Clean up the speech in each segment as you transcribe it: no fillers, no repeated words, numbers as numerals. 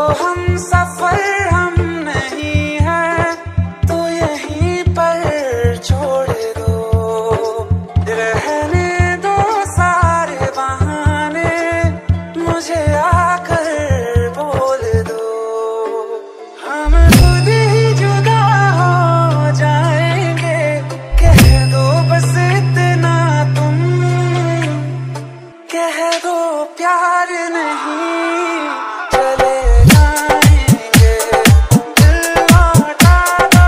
हम सफर हम नहीं है तो यहीं पर छोड़ दो, रहने दो सारे बहाने, मुझे आकर बोल दो। हम खुद ही जुदा हो जाएंगे, कह दो बस इतना तुम, कह दो प्यार नहीं चले जाएंगे। दिल लौटा दो,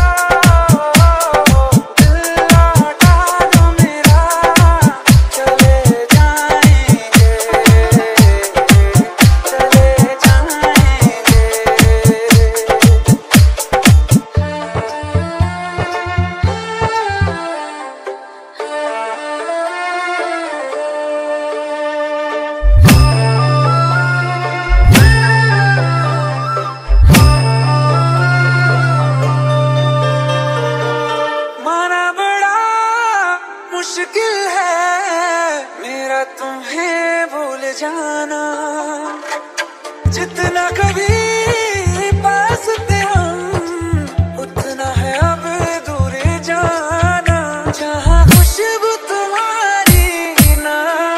दिल लौटा दो मेरा, चले जाएंगे, चले जाएंगे। माना बड़ा मुश्किल है मेरा तुम्हें भूल जाना, जितना कभी पास थे हम उतना है अब दूर जाना। जहाँ खुशबू तुम्हारी ना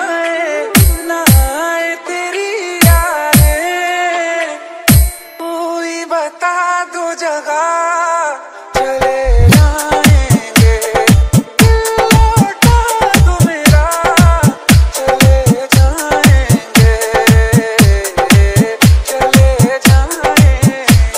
आए तेरी यादें, कोई बता दो जगह चले जाएंगे। दिल लौटा दो मेरा, चले जाएंगे, चले जाएंगे।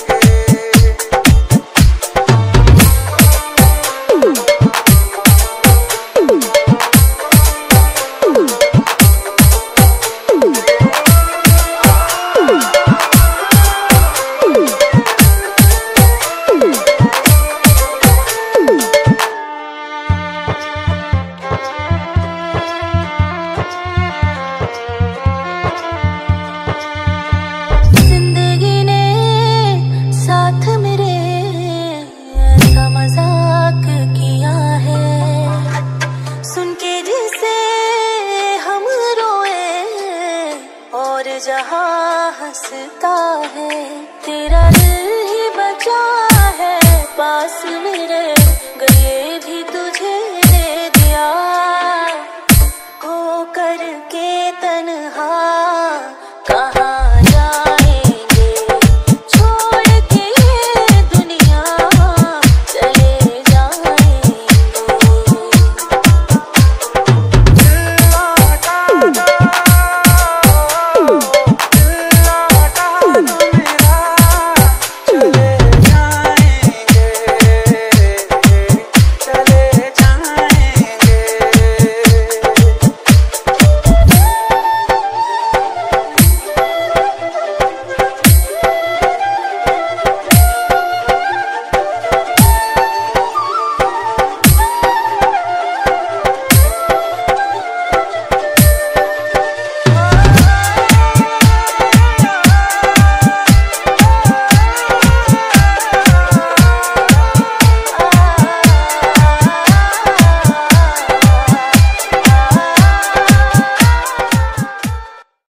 जिंदगी ने साथ मेरे ऐसा मजाक किया है, सुन के जिसे हम रोए और जहाँ हंसता है, तेरा दिल ही बचा है पास मेरे, गए भी